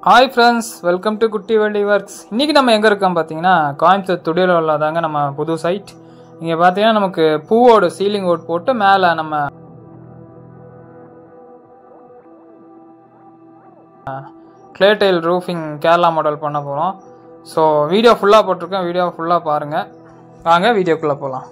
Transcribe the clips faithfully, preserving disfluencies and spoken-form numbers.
Hi friends, welcome to Kutti Vendi Works. இன்னைக்கு நம்ம எங்க இருக்கோம் பாத்தீங்கன்னா கோயம்புத்தூர் துடியலூர்ல தாங்க நம்ம புது சைட். இங்க பாத்தீங்கன்னா நமக்கு பூவோட சீலிங் ஓட் போட்டு மேல நம்ம clay tile roofing Kerala model பண்ண போறோம். ஸோ வீடியோ ஃபுல்லா போட்டிருக்கேன், வீடியோ ஃபுல்லா பாருங்க. வாங்க வீடியோக்குள்ள போகலாம்.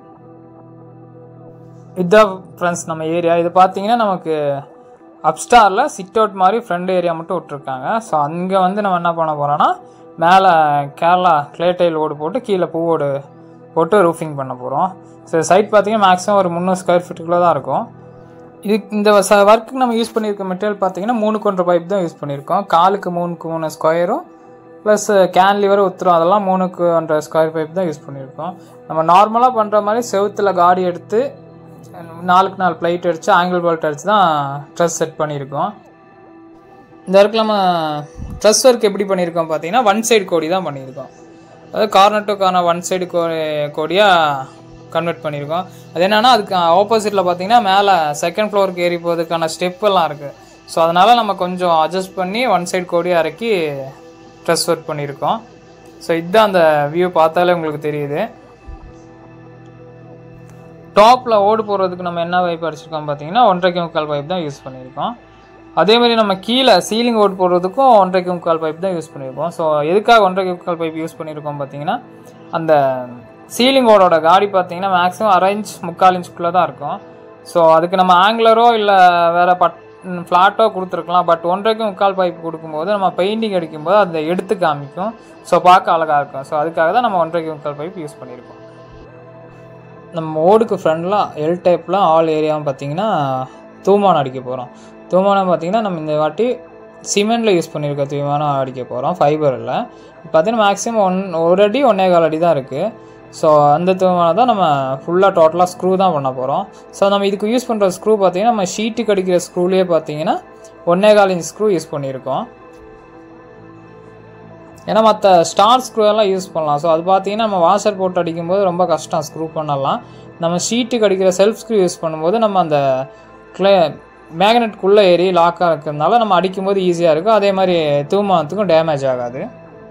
இதுதான் ஃப்ரெண்ட்ஸ் நம்ம ஏரியா. இது பார்த்தீங்கன்னா நமக்கு அப்ஸ்டாரில் சிட் அவுட் மாதிரி ஃப்ரண்ட் ஏரியா மட்டும் விட்ருக்காங்க. ஸோ அங்கே வந்து நம்ம என்ன பண்ண போகிறோன்னா மேலே கேரளா கிளே டைல் ஓடு போட்டு கீழே பூவோடு போட்டு ரூஃபிங் பண்ண போகிறோம். ஸோ சைட் பார்த்தீங்கன்னா மேக்ஸிமம் ஒரு முந்நூறு ஸ்கொயர் ஃபீட்டுக்குள்ளே தான் இருக்கும். இது இந்த ஒர்க்குக்கு நம்ம யூஸ் பண்ணியிருக்க மெட்டீரியல் பார்த்தீங்கன்னா மூணு கொண்ட பைப் தான் யூஸ் பண்ணியிருக்கோம். காலுக்கு மூணுக்கு மூணு ஸ்கொயரும் ப்ளஸ் கேன் லிவர் உத்துரும், அதெல்லாம் மூணுக்கு ஒன்றரை ஸ்கொயர் பைப் தான் யூஸ் பண்ணியிருக்கோம். நம்ம நார்மலாக பண்ணுற மாதிரி செவுத்தில் காடி எடுத்து நாலுக்கு நாலு பிளைட் அடித்து ஆங்கிள் போல்ட் அடித்து தான் ட்ரெஸ் செட் பண்ணியிருக்கோம். இந்த ஒர்க்கில் நம்ம ட்ரெஸ் ஒர்க் எப்படி பண்ணியிருக்கோம் பார்த்தீங்கன்னா ஒன் சைடு கோடி தான் பண்ணியிருக்கோம். அதாவது corner to corner one side கோ கோடியாக கன்வெர்ட் பண்ணியிருக்கோம். அது என்னென்னா அதுக்கு ஆப்போசிட்டில் பார்த்தீங்கன்னா மேலே செகண்ட் ஃப்ளோருக்கு ஏறி போகிறதுக்கான ஸ்டெப்பெல்லாம் இருக்குது. ஸோ அதனால் நம்ம கொஞ்சம் அட்ஜஸ்ட் பண்ணி ஒன் சைடு கோடியாக இறக்கி ட்ரெஸ் ஒர்க் பண்ணியிருக்கோம். ஸோ இதுதான் அந்த வியூ பார்த்தாலே உங்களுக்கு தெரியுது. டாப்பில் ஓடு போடுறதுக்கு நம்ம என்ன பைப் அடிச்சிருக்கோம் பார்த்தீங்கன்னா ஒன்றரைக்கு முக்கால் பைப் தான் யூஸ் பண்ணியிருக்கோம். அதேமாதிரி நம்ம கீழே சீலிங் ஓடு போடுறதுக்கும் ஒன்றரைக்கு முக்கால் பைப் தான் யூஸ் பண்ணியிருக்கோம். ஸோ எதுக்காக ஒன்றரைக்கு முக்கால் பைப் யூஸ் பண்ணியிருக்கோம் பார்த்தீங்கன்னா அந்த சீலிங் ஓடோட காடி பார்த்தீங்கன்னா மேக்ஸிமம் அரை இன்ச் முக்கால் இன்ச்சுக்குள்ளே தான் இருக்கும். ஸோ அதுக்கு நம்ம ஆங்குலரோ இல்லை வேறு பட் ஃப்ளாட்டோ கொடுத்துருக்கலாம். பட் ஒன்றரைக்கு முக்கால் பைப் கொடுக்கும்போது நம்ம பெயிண்டிங் அடிக்கும்போது அதை எடுத்து காமிக்கும். ஸோ பார்க்க அழகாக இருக்கும். ஸோ அதுக்காக தான் நம்ம ஒன்றரைக்கு முக்கால் பைப் யூஸ் பண்ணியிருக்கோம். நம்ம ஓடுக்கு ஃப்ரண்டில் எல் டைப்பில் ஆல் ஏரியாவும் பார்த்தீங்கன்னா தூமானம் அடிக்க போகிறோம். தூமானம் பார்த்தீங்கன்னா நம்ம இந்த வாட்டி சிமெண்டில் யூஸ் பண்ணியிருக்க தூமானம் அடிக்க போகிறோம், ஃபைபரில். பார்த்தீங்கன்னா மேக்ஸிமம் ஒன் ஒரு அடி ஒன்றே கால் அடி தான் இருக்குது. ஸோ அந்த தூமானம் தான் நம்ம ஃபுல்லாக டோட்டலாக ஸ்க்ரூ தான் பண்ண போகிறோம். ஸோ நம்ம இதுக்கு யூஸ் பண்ணுற ஸ்க்ரூ பார்த்தீங்கன்னா நம்ம ஷீட்டுக்கு அடிக்கிற ஸ்க்ரூலேயே பார்த்தீங்கன்னா ஒன்றே கால் இன்ச் ஸ்க்ரூ யூஸ் பண்ணியிருக்கோம். ஏன்னா மற்ற ஸ்டார் ஸ்க்ரூ எல்லாம் யூஸ் பண்ணலாம். ஸோ அது பார்த்தீங்கன்னா நம்ம வாஷர் போட்டு அடிக்கும்போது ரொம்ப கஷ்டம் ஸ்க்ரூ பண்ணலாம். நம்ம ஷீட்டுக்கு அடிக்கிற செல்ஃப் ஸ்க்ரூ யூஸ் பண்ணும்போது நம்ம அந்த கிளே மேக்னெட்குள்ளே ஏறி லாக்காக இருக்கிறதுனால நம்ம அடிக்கும்போது ஈஸியாக இருக்கும். அதே மாதிரி தூமானத்துக்கும் டேமேஜ் ஆகாது.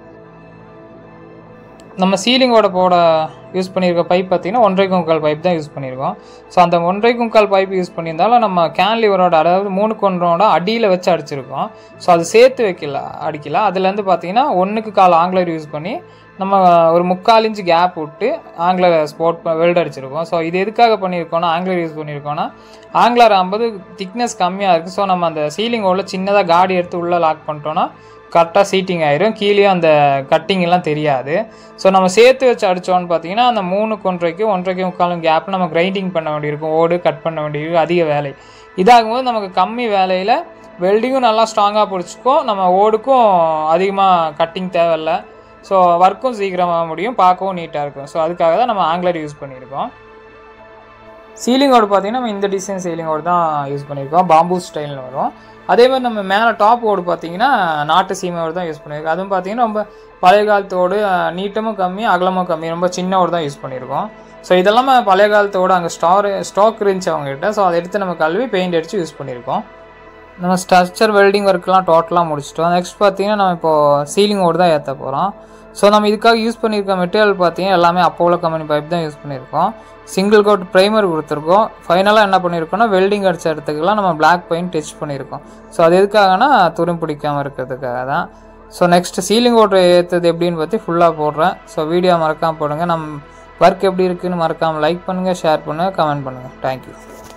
நம்ம சீலிங்கோட போட யூஸ் பண்ணியிருக்க பைப் பார்த்திங்கன்னா ஒன்றரைக்கு முக்கால் பைப் தான் யூஸ் பண்ணியிருக்கோம். ஸோ அந்த ஒன்றரைக்கு முக்கால் பைப் யூஸ் பண்ணியிருந்தாலும் நம்ம கேன் லிவரோட அதாவது மூணு கொண்டரோட அடியில் வச்சு அடிச்சிருக்கோம். ஸோ அது சேர்த்து வைக்கல அடிக்கல. அதுலேருந்து பார்த்தீங்கன்னா ஒன்றுக்கு கால் ஆங்கிலர் யூஸ் பண்ணி நம்ம ஒரு முக்கால் இன்ச்சு கேப் விட்டு ஆங்கிலர் ஸ்போர்ட் வெல்ட் அடிச்சிருக்கோம். ஸோ இது எதுக்காக பண்ணியிருக்கோன்னா ஆங்கிலர் யூஸ் பண்ணியிருக்கோன்னா ஆங்கிலர் ஐம்பது திக்னஸ் கம்மியாக இருக்குது. ஸோ நம்ம அந்த சீலிங் உள்ள சின்னதாக காடி எடுத்து உள்ளே லாக் பண்ணிட்டோன்னா கரெக்டாக சீட்டிங் ஆயிரும், கீழே அந்த கட்டிங் எல்லாம் தெரியாது. ஸோ நம்ம சேர்த்து வச்சு அடித்தோன்னு பார்த்தீங்கன்னா அந்த மூணு ஒன்றரைக்கு ஒன்றரைக்கு முக்காலும் கேப் நம்ம கிரைண்டிங் பண்ண வேண்டியிருக்கும், ஓடு கட் பண்ண வேண்டியிருக்கும், அதிக வேலை. இதாகும்போது நமக்கு கம்மி வேலையில் வெல்டிங்கும் நல்லா ஸ்ட்ராங்காக பிடிச்சிக்கும், நம்ம ஓடுக்கும் அதிகமாக கட்டிங் தேவையில்லை. ஸோ ஒர்க்கும் சீக்கிரமாக முடியும், பார்க்கவும் நீட்டாக இருக்கும். ஸோ அதுக்காக தான் நம்ம ஆங்கிலர் யூஸ் பண்ணியிருக்கோம். சீலிங் ஓடு பார்த்தீங்கன்னா நம்ம இந்த டிசைன் சீலிங் ஓடு தான் யூஸ் பண்ணியிருக்கோம், பாம்பூ ஸ்டைலில் வரும். அதே மாதிரி நம்ம மேலே டாப் ஓடு பார்த்தீங்கன்னா நாட்டு சீமை ஓடு தான் யூஸ் பண்ணியிருக்கோம். அதுவும் பார்த்தீங்கன்னா ரொம்ப பழைய காலத்தோடு நீட்டமும் கம்மி அகலமும் கம்மி, ரொம்ப சின்ன ஓடு தான் யூஸ் பண்ணியிருக்கோம். ஸோ இதெல்லாம் பழைய காலத்தோடு அங்கே ஸ்டார் ஸ்டாக் இருந்துச்சு அவங்ககிட்ட. ஸோ அதை எடுத்து நம்ம கழுவி பெயிண்ட் அடித்து யூஸ் பண்ணியிருக்கோம். நம்ம ஸ்ட்ரக்சர் வெல்டிங் ஒர்க்லாம் டோட்டலாக முடிச்சிட்டோம். நெக்ஸ்ட் பார்த்தீங்கன்னா நம்ம இப்போது சீலிங் ஓடு தான் ஏற்ற போகிறோம். ஸோ நம்ம இதுக்காக யூஸ் பண்ணியிருக்க மெட்டீரியல் பார்த்தீங்கன்னா எல்லாமே அப்போலோ கம்பெனி பைப் தான் யூஸ் பண்ணியிருக்கோம். சிங்கிள் கோட் ப்ரைமர் கொடுத்துருக்கோம். ஃபைனலாக என்ன பண்ணியிருக்கோம்னா வெல்டிங் அடித்த இடத்துக்குலாம் நம்ம பிளாக் பெயிண்ட் டச் பண்ணியிருக்கோம். ஸோ அது எதுக்காகனா துரும் பிடிக்காமல் இருக்கிறதுக்காக தான். ஸோ நெக்ஸ்ட் சீலிங் ஓட்டை ஏற்றுறது எப்படின்னு பற்றி ஃபுல்லாக போடுறேன். ஸோ வீடியோ மறக்காமல் போடுங்க. நம்ம ஒர்க் எப்படி இருக்குதுன்னு மறக்காமல் லைக் பண்ணுங்கள், ஷேர் பண்ணுங்கள், கமெண்ட் பண்ணுங்கள். தேங்க்யூ.